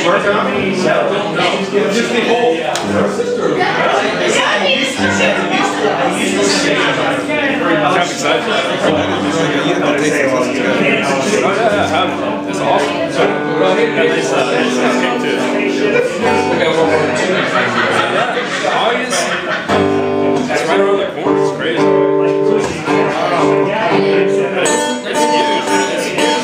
Just the whole sister. I'm excited. It's awesome. August. It's right around the corner. It's crazy. It's huge. It's huge.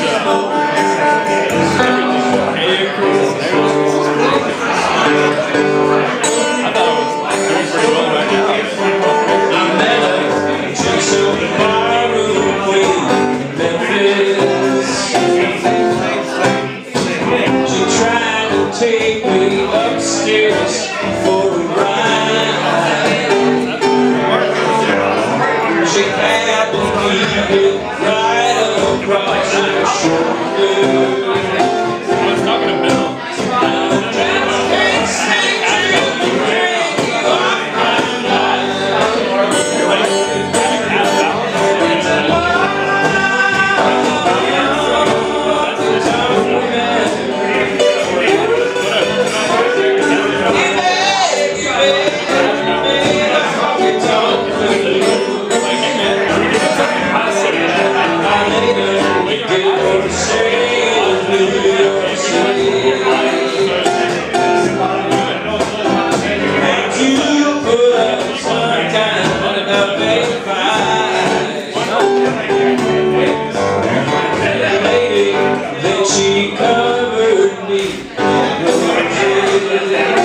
I thought it was doing pretty well right now. I met her just on the barroom in Memphis. She tried to take me upstairs for a ride. She had to keep it right across her shoulder. I was talking to Bill. She covered me.